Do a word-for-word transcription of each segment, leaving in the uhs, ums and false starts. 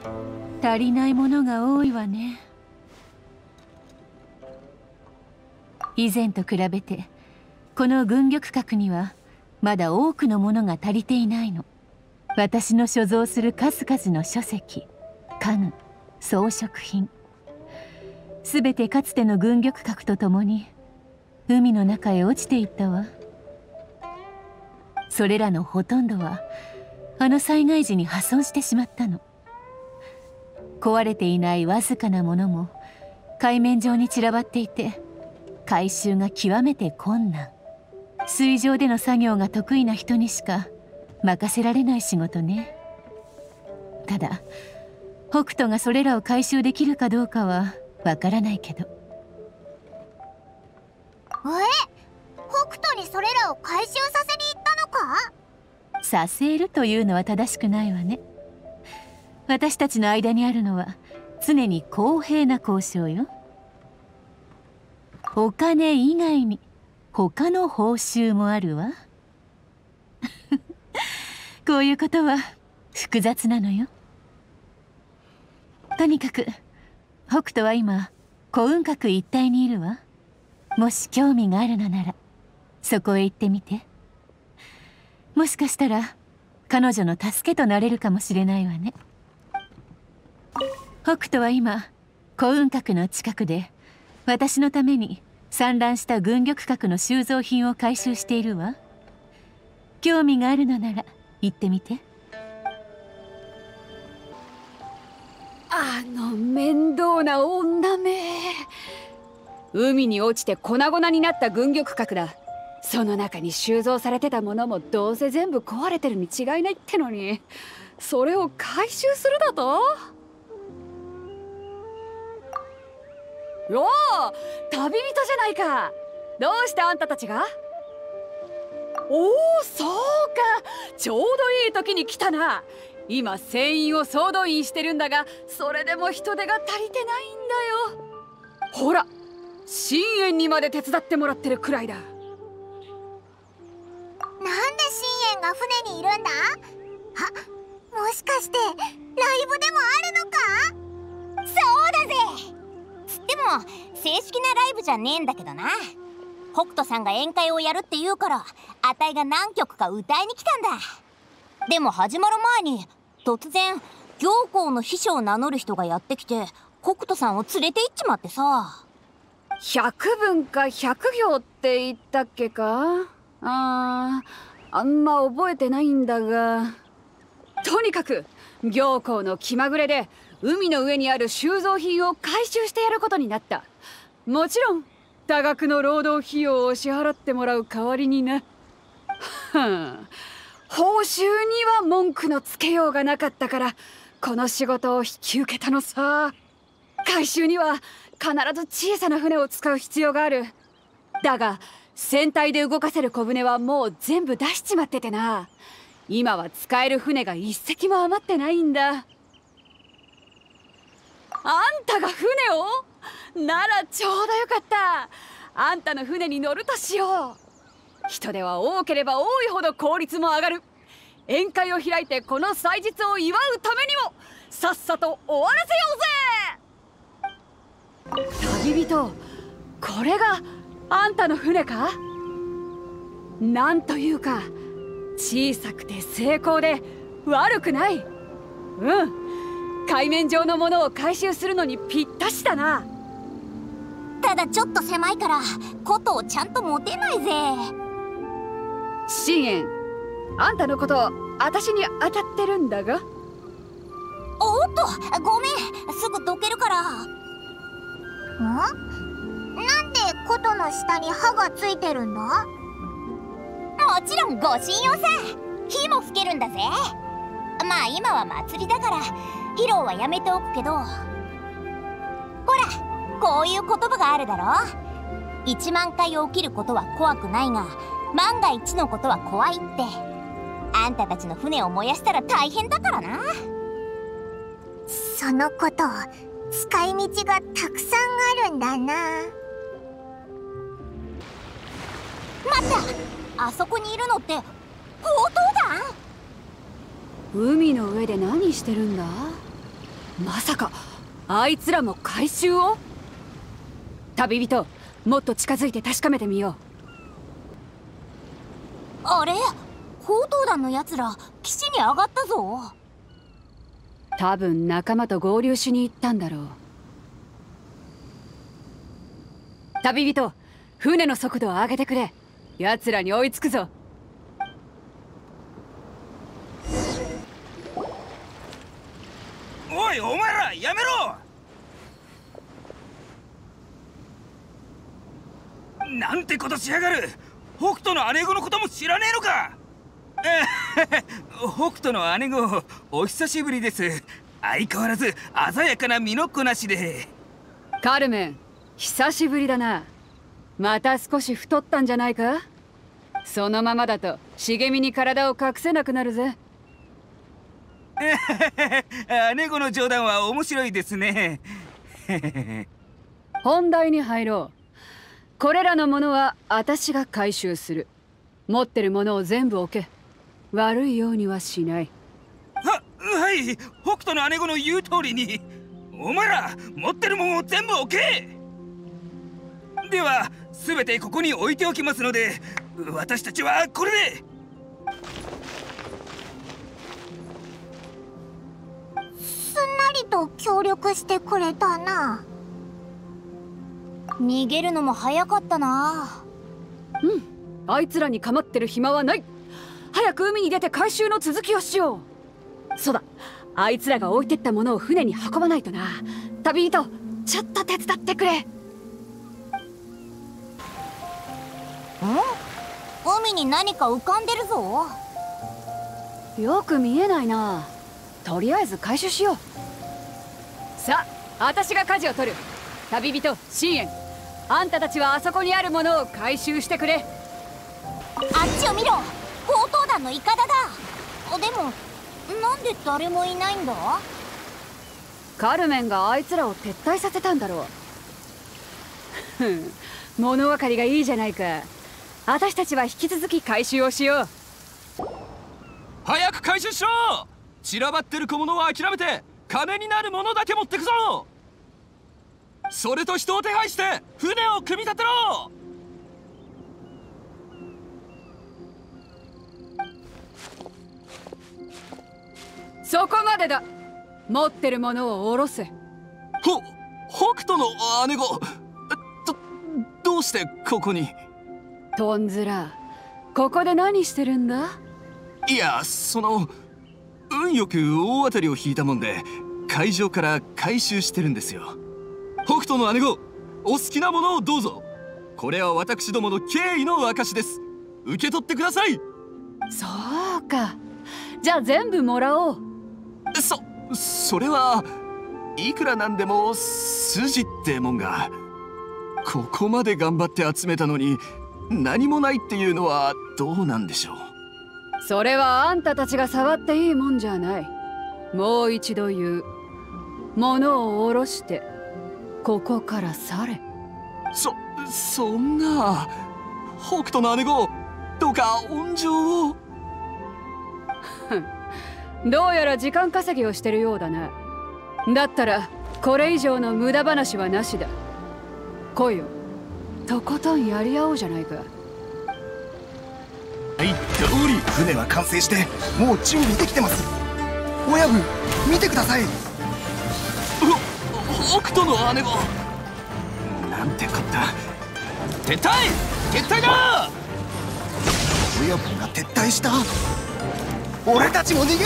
足りないものが多いわね。以前と比べてこの軍玉閣にはまだ多くのものが足りていないの。私の所蔵する数々の書籍、家具、装飾品、すべてかつての軍玉閣とともに海の中へ落ちていったわ。それらのほとんどはあの災害時に破損してしまったの。壊れていないわずかなものも海面上に散らばっていて、回収が極めて困難。水上での作業が得意な人にしか任せられない仕事ね。ただ北斗がそれらを回収できるかどうかはわからないけど。 え、北斗にそれらを回収させに行ったのか？ させるというのは正しくないわね。私たちの間にあるのは常に公平な交渉よ。お金以外に他の報酬もあるわ。こういうことは複雑なのよ。とにかく北斗は今古雲閣一帯にいるわ。もし興味があるのならそこへ行ってみて。もしかしたら彼女の助けとなれるかもしれないわね。北斗は今古雲閣の近くで私のために散乱した軍玉閣の収蔵品を回収しているわ。興味があるのなら行ってみて。 あの面倒な女め。海に落ちて粉々になった軍玉閣だ。その中に収蔵されてたものもどうせ全部壊れてるに違いないってのに、それを回収するだと？おお、旅人じゃないか。どうしてあんたたちが？おお、そうか、ちょうどいい時に来たな。今船員を総動員してるんだが、それでも人手が足りてないんだよ。ほら、深淵にまで手伝ってもらってるくらいだ。 なんで深淵が船にいるんだ？あ、もしかしてライブでもあるのか？そうだぜ。つっても正式なライブじゃねえんだけどな。北斗さんが宴会をやるって言うからあたいが何曲か歌いに来たんだ。でも始まる前に突然行幸の秘書を名乗る人がやってきて北斗さんを連れて行っちまってさ。 ひゃくぶんかひゃく行って言ったっけか？あー、あんま覚えてないんだが、とにかく行幸の気まぐれで海の上にある収蔵品を回収してやることになった。もちろん多額の労働費用を支払ってもらう代わりにな。はあ、報酬には文句のつけようがなかったからこの仕事を引き受けたのさ。回収には必ず小さな船を使う必要がある。だが船体で動かせる小舟はもう全部出しちまっててな。今は使える船が一隻も余ってないんだ。あんたが船を？ならちょうどよかった。あんたの船に乗るとしよう。人手は多ければ多いほど効率も上がる。宴会を開いてこの祭日を祝うためにもさっさと終わらせようぜ。旅人、これがあんたの船か？なんというか小さくて精巧で悪くない。うん、海面上のものを回収するのにぴったしだな。 ただちょっと狭いから琴をちゃんと持てないぜ。 深淵、あんたのこと私に当たってるんだが。 おっと、ごめん、すぐどけるから。ん？なんで琴の下に刃がついてるんだ？もちろんご神用さ。火も吹けるんだぜ。まあ今は祭りだから披露はやめておくけど、ほらこういう言葉があるだろ。いちまんかい起きることは怖くないが万が一のことは怖いって。あんたたちの船を燃やしたら大変だからな。そのこと、使い道がたくさんあるんだな。待った、あそこにいるのって砲塔弾？ 海の上で何してるんだ？ まさかあいつらも回収を？旅人、もっと近づいて確かめてみよう。 あれ、強盗団のやつら岸に上がったぞ。 多分仲間と合流しに行ったんだろう。旅人、船の速度を上げてくれ。奴らに追いつくぞ。 おい、お前らやめろ。なんてことしやがる。北斗の姉御のことも知らねえのか。北斗の姉御、お久しぶりです。相変わらず鮮やかな身のこなしで。 カルメン、久しぶりだな。また少し太ったんじゃないか？そのままだと茂みに体を隠せなくなるぜ。 姉御の冗談は面白いですね。 本題に入ろう。これらのものは私が回収する。持ってるものを全部置け。悪いようにはしない。 は、はい、北斗の姉御の言う通りに。お前ら持ってるもんを全部置け。では全てここに置いておきますので、私たちはこれで。 すんなりと協力してくれたな。逃げるのも早かったな。 うん、あいつらに構ってる暇はない。早く海に出て回収の続きをしよう。そうだ、あいつらが置いてったものを船に運ばないとな。旅人、ちょっと手伝ってくれ。ん？ 海に何か浮かんでるぞ。 よく見えないな。とりあえず回収しよう。さあ、私が舵を取る。旅人シエン、あんたたちはあそこにあるものを回収してくれ。 あっちを見ろ、強盗団のイカダだ。でもなんで誰もいないんだ？ カルメンがあいつらを撤退させたんだろう。ふん、物分かりがいいじゃないか。私たちは引き続き回収をしよう。 早く回収しろ。散らばってる小物は諦めて金になるものだけ持ってくぞ。それと人を手配して船を組み立てろ。 そこまでだ。持ってるものを下ろせ。 ほ、北斗の姉御、ど、どうしてここに？ トンズラ、ここで何してるんだ？ いや、その運よく大当たりを引いたもんで海上から回収してるんですよ。北斗の姉御、お好きなものをどうぞ。これは私どもの敬意の証です。受け取ってください。 そうか、じゃあ全部もらおう。 そ、それはいくらなんでも筋ってもんが。ここまで頑張って集めたのに何もないっていうのはどうなんでしょう。 それはあんたたちが触っていいもんじゃない。もう一度言う。物を下ろしてここから去れ。 そ、そんな。北斗の姉御、どうか温情を。 どうやら時間稼ぎをしてるようだな。だったらこれ以上の無駄話はなしだ。来いよ、とことんやり合おうじゃないか。 はい、通り。船は完成してもう準備できてます。親分、見てください。 北斗の姉御、なんてこった。撤退撤退だ。 親分が撤退した。俺たちも逃げるぞ。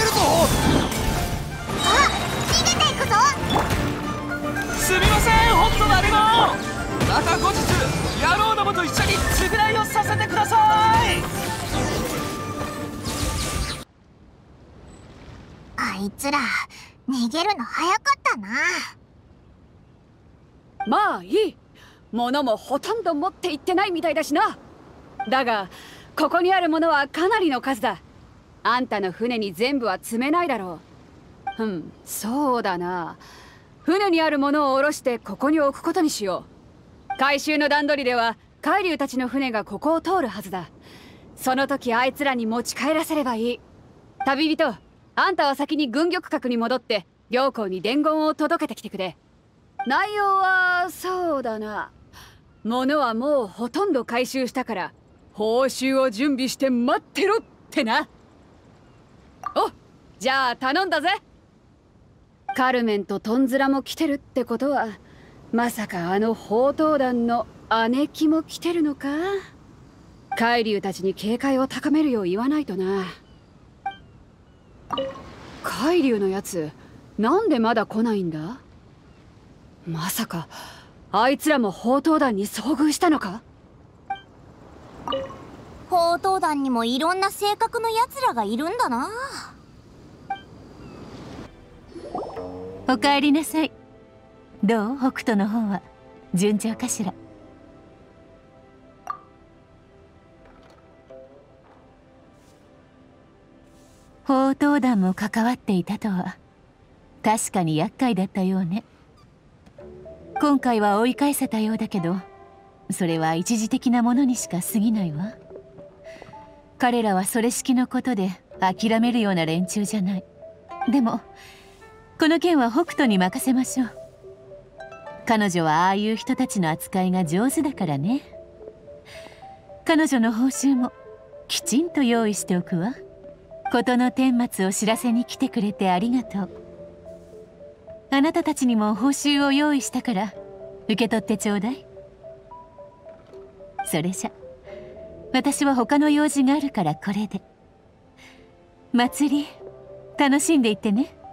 あ、逃げていくぞ。 すみません、北斗の姉御。また後日野郎どもと一緒に償いをさせてください。 あいつら逃げるの早かったな。 まあいい。物もほとんど持って行ってないみたいだしな。だがここにあるものはかなりの数だ。あんたの船に全部は積めないだろう。ふん、そうだな。船にあるものを下ろしてここに置くことにしよう。回収の段取りでは海竜たちの船がここを通るはずだ。その時あいつらに持ち帰らせればいい。旅人、あんたは先に軍玉閣に戻って行幸に伝言を届けてきてくれ。内容はそうだな、物はもうほとんど回収したから報酬を準備して待ってろってな。お、じゃあ頼んだぜ。カルメンとトンズラも来てるってことは、まさかあの宝刀団の姉貴も来てるのか。海竜たちに警戒を高めるよう言わないとな。海竜のやつなんでまだ来ないんだ。まさかあいつらも宝刀団に遭遇したのか。 宝刀団にもいろんな性格のやつらがいるんだな。 おかえりなさい。どう、北斗の方は順調かしら。宝刀団も関わっていたとは確かに厄介だったようね。今回は追い返せたようだけど、それは一時的なものにしか過ぎないわ。彼らはそれしきのことで諦めるような連中じゃない。でもこの件は北斗に任せましょう。彼女はああいう人たちの扱いが上手だからね。彼女の報酬もきちんと用意しておくわ。事の顛末を知らせに来てくれてありがとう。あなたたちにも報酬を用意したから受け取ってちょうだい。それじゃ私は他の用事があるからこれで。祭り楽しんでいってね。